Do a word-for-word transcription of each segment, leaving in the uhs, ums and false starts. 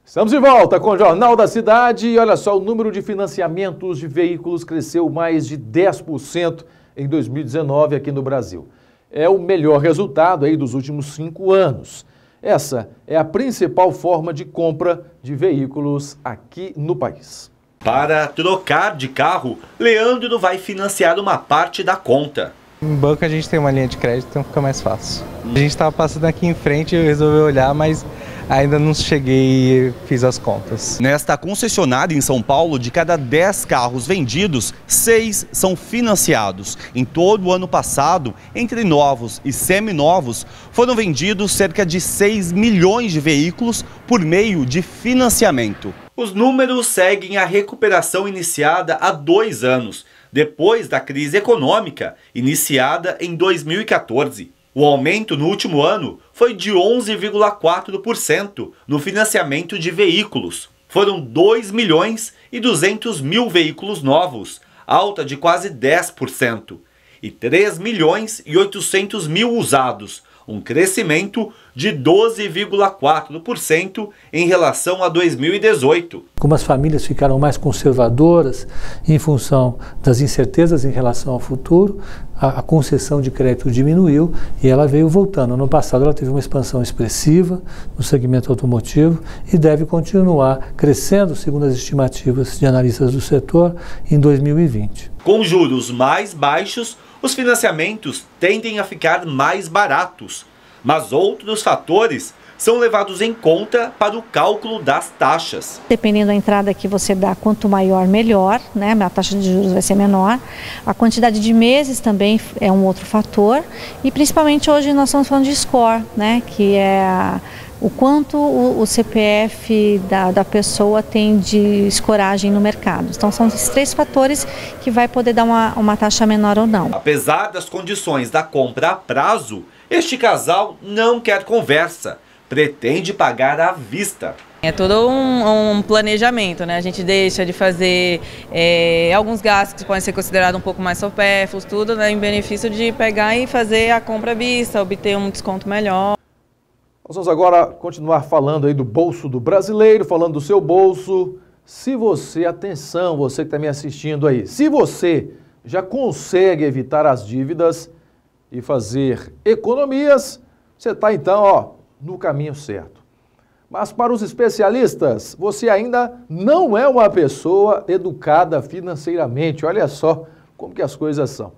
Estamos de volta com o Jornal da Cidade e olha só, o número de financiamentos de veículos cresceu mais de dez por cento em dois mil e dezenove aqui no Brasil. É o melhor resultado aí dos últimos cinco anos. Essa é a principal forma de compra de veículos aqui no país. Para trocar de carro, Leandro vai financiar uma parte da conta. Em banco a gente tem uma linha de crédito, então fica mais fácil. A gente estava passando aqui em frente e eu resolvi olhar, mas ainda não cheguei e fiz as contas. Nesta concessionária em São Paulo, de cada dez carros vendidos, seis são financiados. Em todo o ano passado, entre novos e seminovos, foram vendidos cerca de seis milhões de veículos por meio de financiamento. Os números seguem a recuperação iniciada há dois anos, depois da crise econômica iniciada em dois mil e quatorze. O aumento no último ano foi de onze vírgula quatro por cento no financiamento de veículos. Foram dois milhões e duzentos mil veículos novos, alta de quase dez por cento, e três milhões e oitocentos mil usados, um crescimento de doze vírgula quatro por cento em relação a dois mil e dezoito. Algumas famílias ficaram mais conservadoras em função das incertezas em relação ao futuro, a, a concessão de crédito diminuiu e ela veio voltando. No passado ela teve uma expansão expressiva no segmento automotivo e deve continuar crescendo, segundo as estimativas de analistas do setor, em dois mil e vinte. Com juros mais baixos, os financiamentos tendem a ficar mais baratos, mas outros fatores são levados em conta para o cálculo das taxas. Dependendo da entrada que você dá, quanto maior, melhor, né? A taxa de juros vai ser menor. A quantidade de meses também é um outro fator. E principalmente hoje nós estamos falando de score, né? Que é a, o quanto o, o C P F da, da pessoa tem de escoragem no mercado. Então são esses três fatores que vai poder dar uma, uma taxa menor ou não. Apesar das condições da compra a prazo, este casal não quer conversa. Pretende pagar à vista. É todo um, um planejamento, né? A gente deixa de fazer é, alguns gastos que podem ser considerados um pouco mais supérfluos, tudo, né, em benefício de pegar e fazer a compra à vista, obter um desconto melhor. Nós vamos agora continuar falando aí do bolso do brasileiro, falando do seu bolso. Se você, atenção, você que está me assistindo aí, se você já consegue evitar as dívidas e fazer economias, você está então, ó, no caminho certo. Mas para os especialistas, você ainda não é uma pessoa educada financeiramente. Olha só como que as coisas são.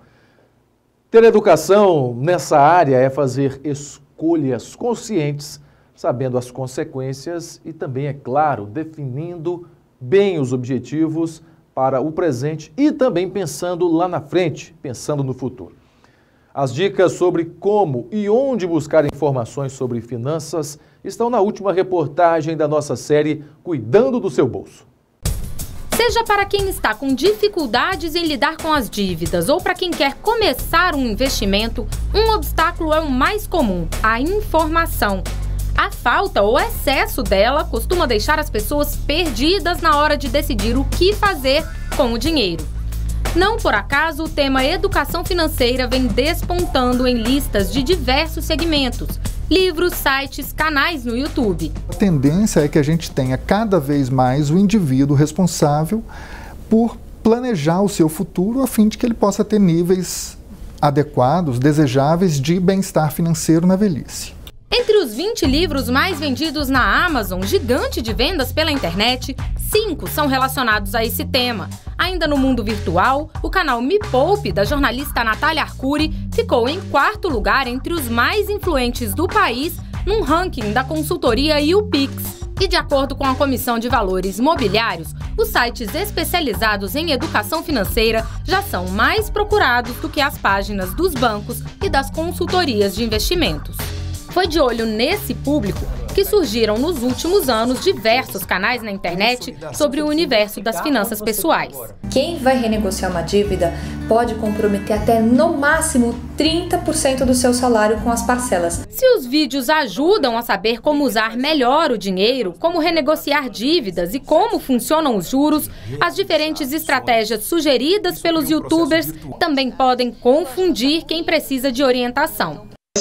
Ter educação nessa área é fazer escolhas conscientes, sabendo as consequências e também, é claro, definindo bem os objetivos para o presente e também pensando lá na frente, pensando no futuro. As dicas sobre como e onde buscar informações sobre finanças estão na última reportagem da nossa série Cuidando do Seu Bolso. Seja para quem está com dificuldades em lidar com as dívidas ou para quem quer começar um investimento, um obstáculo é o mais comum: a informação. A falta ou excesso dela costuma deixar as pessoas perdidas na hora de decidir o que fazer com o dinheiro. Não por acaso, o tema educação financeira vem despontando em listas de diversos segmentos, livros, sites, canais no YouTube. A tendência é que a gente tenha cada vez mais o indivíduo responsável por planejar o seu futuro a fim de que ele possa ter níveis adequados, desejáveis de bem-estar financeiro na velhice. Entre os vinte livros mais vendidos na Amazon, gigante de vendas pela internet, cinco são relacionados a esse tema. Ainda no mundo virtual, o canal Me Poupe, da jornalista Natália Arcuri, ficou em quarto lugar entre os mais influentes do país num ranking da consultoria YouPix. E de acordo com a Comissão de Valores Mobiliários, os sites especializados em educação financeira já são mais procurados do que as páginas dos bancos e das consultorias de investimentos. Foi de olho nesse público que surgiram nos últimos anos diversos canais na internet sobre o universo das finanças pessoais. Quem vai renegociar uma dívida pode comprometer até, no máximo, trinta por cento do seu salário com as parcelas. Se os vídeos ajudam a saber como usar melhor o dinheiro, como renegociar dívidas e como funcionam os juros, as diferentes estratégias sugeridas pelos youtubers também podem confundir quem precisa de orientação.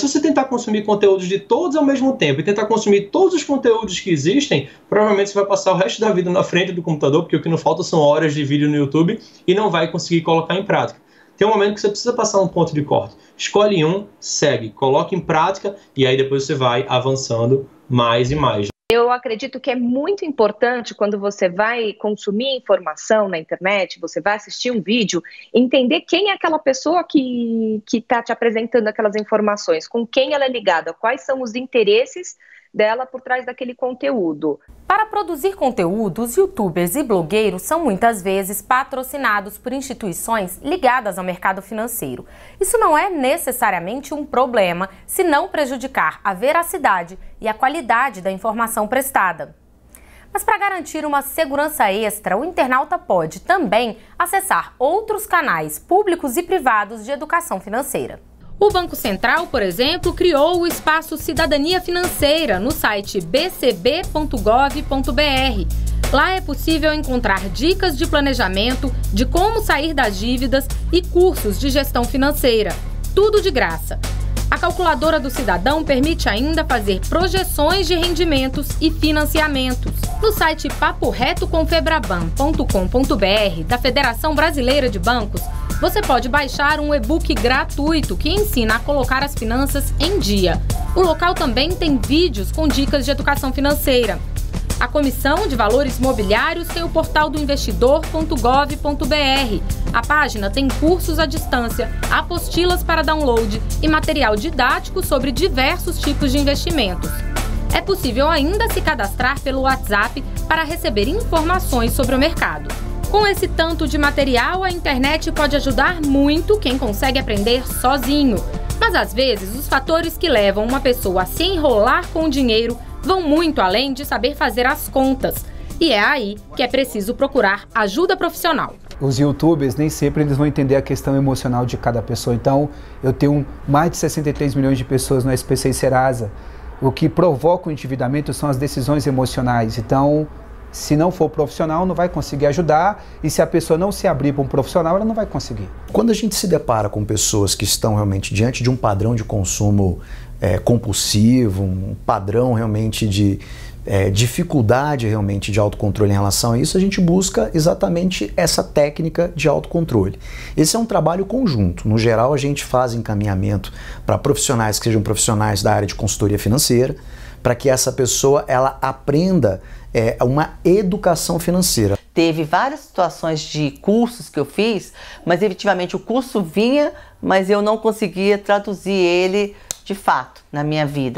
se você tentar consumir conteúdos de todos ao mesmo tempo e tentar consumir todos os conteúdos que existem, provavelmente você vai passar o resto da vida na frente do computador, porque o que não falta são horas de vídeo no YouTube, e não vai conseguir colocar em prática. Tem um momento que você precisa passar um ponto de corte. Escolhe um, segue, coloca em prática, e aí depois você vai avançando mais e mais. Eu acredito que é muito importante, quando você vai consumir informação na internet, você vai assistir um vídeo, entender quem é aquela pessoa que que está te apresentando aquelas informações, com quem ela é ligada, quais são os interesses dela por trás daquele conteúdo. Para produzir conteúdo, os youtubers e blogueiros são muitas vezes patrocinados por instituições ligadas ao mercado financeiro. Isso não é necessariamente um problema, se não prejudicar a veracidade e a qualidade da informação prestada. Mas para garantir uma segurança extra, o internauta pode também acessar outros canais públicos e privados de educação financeira. O Banco Central, por exemplo, criou o espaço Cidadania Financeira no site b c b ponto gov ponto b r. Lá é possível encontrar dicas de planejamento, de como sair das dívidas e cursos de gestão financeira. Tudo de graça. A calculadora do cidadão permite ainda fazer projeções de rendimentos e financiamentos. No site papo reto com febraban ponto com ponto b r da Federação Brasileira de Bancos, você pode baixar um e-book gratuito que ensina a colocar as finanças em dia. O local também tem vídeos com dicas de educação financeira. A Comissão de Valores Mobiliários tem o portal do investidor ponto gov ponto b r. A página tem cursos à distância, apostilas para download e material didático sobre diversos tipos de investimentos. É possível ainda se cadastrar pelo WhatsApp para receber informações sobre o mercado. Com esse tanto de material, a internet pode ajudar muito quem consegue aprender sozinho. Mas às vezes, os fatores que levam uma pessoa a se enrolar com o dinheiro vão muito além de saber fazer as contas. E é aí que é preciso procurar ajuda profissional. Os youtubers, nem sempre eles vão entender a questão emocional de cada pessoa. Então, eu tenho mais de sessenta e três milhões de pessoas no S P C e Serasa. O que provoca o endividamento são as decisões emocionais. Então, se não for profissional, não vai conseguir ajudar, e se a pessoa não se abrir para um profissional, ela não vai conseguir. Quando a gente se depara com pessoas que estão realmente diante de um padrão de consumo é, compulsivo, um padrão realmente de é, dificuldade realmente de autocontrole em relação a isso, a gente busca exatamente essa técnica de autocontrole. Esse é um trabalho conjunto. No geral, a gente faz encaminhamento para profissionais que sejam profissionais da área de consultoria financeira, para que essa pessoa ela aprenda é, uma educação financeira. Teve várias situações de cursos que eu fiz, mas efetivamente o curso vinha, mas eu não conseguia traduzir ele de fato na minha vida.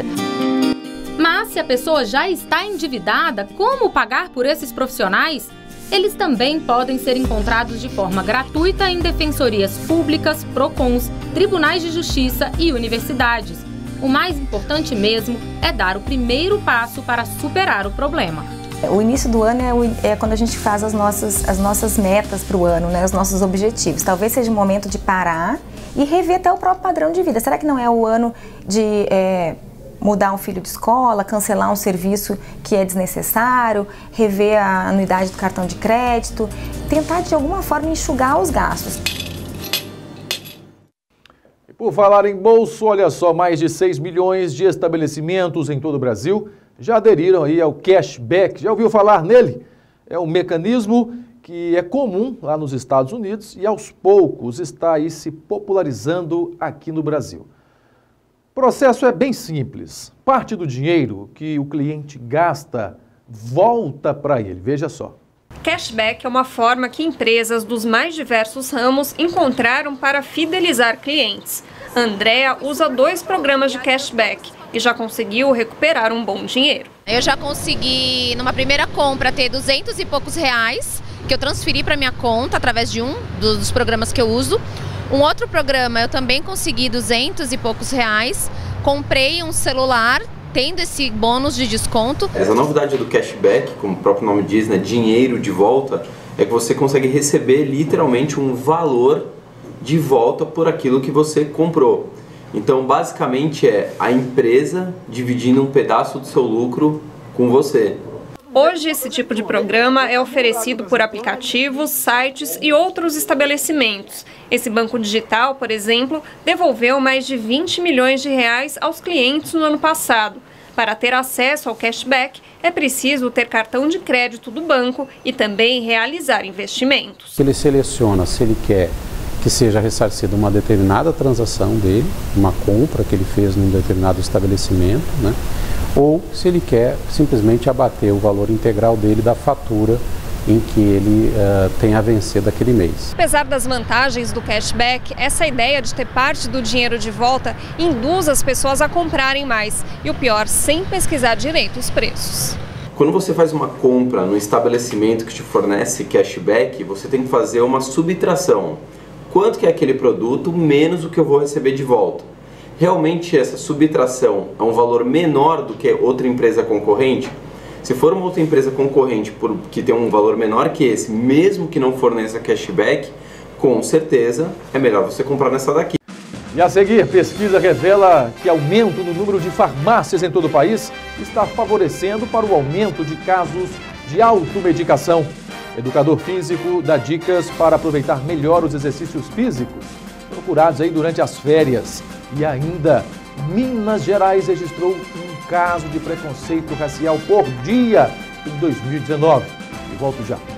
Mas se a pessoa já está endividada, como pagar por esses profissionais? Eles também podem ser encontrados de forma gratuita em defensorias públicas, PROCONs, tribunais de justiça e universidades. O mais importante mesmo é dar o primeiro passo para superar o problema. O início do ano é, o, é quando a gente faz as nossas, as nossas metas para o ano, né, os nossos objetivos. Talvez seja o momento de parar e rever até o próprio padrão de vida. Será que não é o ano de é, mudar um filho de escola, cancelar um serviço que é desnecessário, rever a anuidade do cartão de crédito, tentar de alguma forma enxugar os gastos? Por falar em bolso, olha só, mais de seis milhões de estabelecimentos em todo o Brasil já aderiram aí ao cashback. Já ouviu falar nele? É um mecanismo que é comum lá nos Estados Unidos e aos poucos está aí se popularizando aqui no Brasil. O processo é bem simples. Parte do dinheiro que o cliente gasta volta para ele. Veja só. Cashback é uma forma que empresas dos mais diversos ramos encontraram para fidelizar clientes. Andréa usa dois programas de cashback e já conseguiu recuperar um bom dinheiro. Eu já consegui, numa primeira compra, ter duzentos e poucos reais, que eu transferi para minha conta através de um dos programas que eu uso. Um outro programa eu também consegui duzentos e poucos reais, comprei um celular, tendo esse bônus de desconto. Essa novidade do cashback, como o próprio nome diz, né, dinheiro de volta, é que você consegue receber literalmente um valor de volta por aquilo que você comprou. Então, basicamente é a empresa dividindo um pedaço do seu lucro com você. Hoje, esse tipo de programa é oferecido por aplicativos, sites e outros estabelecimentos. Esse banco digital, por exemplo, devolveu mais de vinte milhões de reais aos clientes no ano passado. Para ter acesso ao cashback, é preciso ter cartão de crédito do banco e também realizar investimentos. Ele seleciona se ele quer que seja ressarcida uma determinada transação dele, uma compra que ele fez num determinado estabelecimento, né? Ou se ele quer simplesmente abater o valor integral dele da fatura em que ele uh, tem a vencer daquele mês. Apesar das vantagens do cashback, essa ideia de ter parte do dinheiro de volta induz as pessoas a comprarem mais. E o pior, sem pesquisar direito os preços. Quando você faz uma compra no estabelecimento que te fornece cashback, você tem que fazer uma subtração. Quanto que é aquele produto menos o que eu vou receber de volta? Realmente essa subtração é um valor menor do que outra empresa concorrente? Se for uma outra empresa concorrente por, que tem um valor menor que esse, mesmo que não forneça cashback, com certeza é melhor você comprar nessa daqui. E a seguir, pesquisa revela que aumento no número de farmácias em todo o país está favorecendo para o aumento de casos de automedicação. Educador físico dá dicas para aproveitar melhor os exercícios físicos procurados aí durante as férias. E ainda, Minas Gerais registrou um caso de preconceito racial por dia em dois mil e dezenove. E volto já.